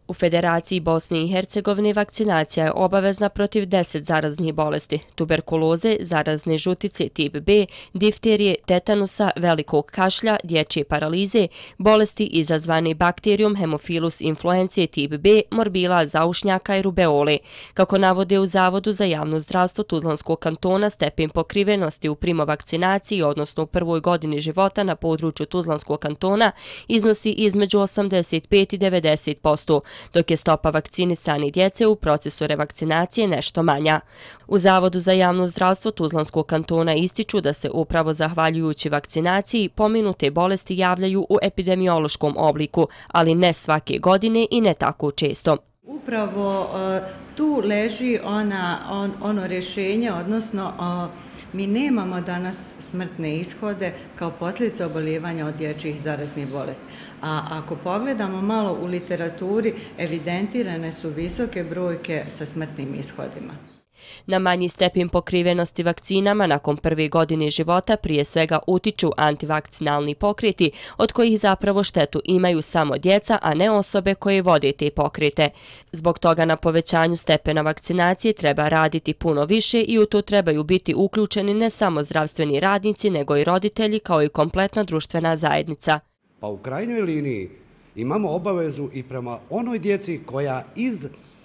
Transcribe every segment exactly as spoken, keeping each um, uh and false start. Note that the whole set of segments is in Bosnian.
U Federaciji Bosne i Hercegovine vakcinacija je obavezna protiv deset zaraznih bolesti: tuberkuloze, zarazne žutice tip B, difterije, tetanusa, velikog kašlja, dječje paralize, bolesti izazvane bakterijom Haemophilus influenzae tip B, morbila zaušnjaka i rubeole. Kako navode u Zavodu za javno zdravstvo Tuzlanskog kantona, stepen pokrivenosti u primovakcinaciji, odnosno u prvoj godini života na području Tuzlanskog kantona, iznosi između osamdeset pet i devedeset posto, dok je stopa vakcinisane djece u procesu revakcinacije nešto manja. U Zavodu za javno zdravstvo Tuzlanskog kantona ističu da se upravo zahvaljujući vakcinaciji pomenute bolesti javljaju u epidemiološkom obliku, ali ne svake godine i ne tako često. Upravo tu leži ona, on, ono rješenje, odnosno mi nemamo danas smrtne ishode kao posljedice oboljevanja od dječjih zaraznih bolesti. A ako pogledamo malo u literaturi, evidentirane su visoke brojke sa smrtnim ishodima. Na manji stepen pokrivenosti vakcinama nakon prve godine života prije svega utiču antivakcinalni pokreti, od kojih zapravo štetu imaju samo djeca, a ne osobe koje vode te pokrete. Zbog toga na povećanju stepena vakcinacije treba raditi puno više i u to trebaju biti uključeni ne samo zdravstveni radnici, nego i roditelji kao i kompletna društvena zajednica. Pa u krajnjoj liniji imamo obavezu i prema onoj djeci koja iz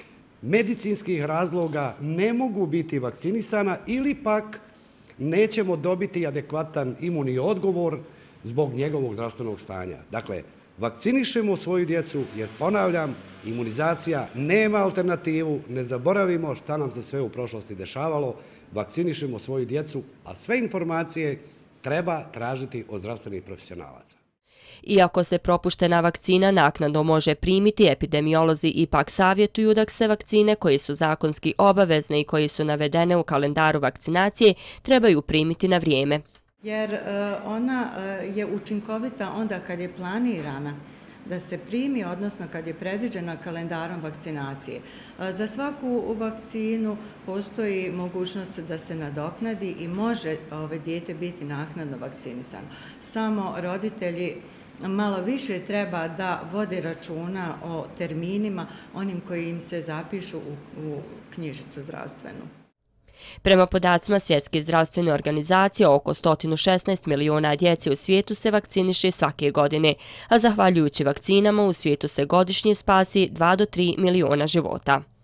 medicinskih razloga ne mogu biti vakcinisana ili pak nećemo dobiti adekvatan imunni odgovor zbog njegovog zdravstvenog stanja. Dakle, vakcinišemo svoju djecu jer, ponavljam, imunizacija nema alternativu, ne zaboravimo šta nam se sve u prošlosti dešavalo, vakcinišemo svoju djecu, a sve informacije treba tražiti od zdravstvenih profesionalaca. Iako se propuštena vakcina naknadno može primiti, epidemiolozi ipak savjetuju da se vakcine koje su zakonski obavezne i koje su navedene u kalendaru vakcinacije trebaju primiti na vrijeme. Jer ona je učinkovita onda kad je planirana da se primi, odnosno kad je predviđena kalendarom vakcinacije. Za svaku vakcinu postoji mogućnost da se nadoknadi i može ove dijete biti naknadno vakcinisano. Samo roditelji malo više treba da vode računa o terminima, onim koji im se zapišu u, u knjižicu zdravstvenu. Prema podacima Svjetske zdravstvene organizacije, oko sto šesnaest miliona djece u svijetu se vakciniše svake godine, a zahvaljujući vakcinama u svijetu se godišnje spasi dva do tri miliona života.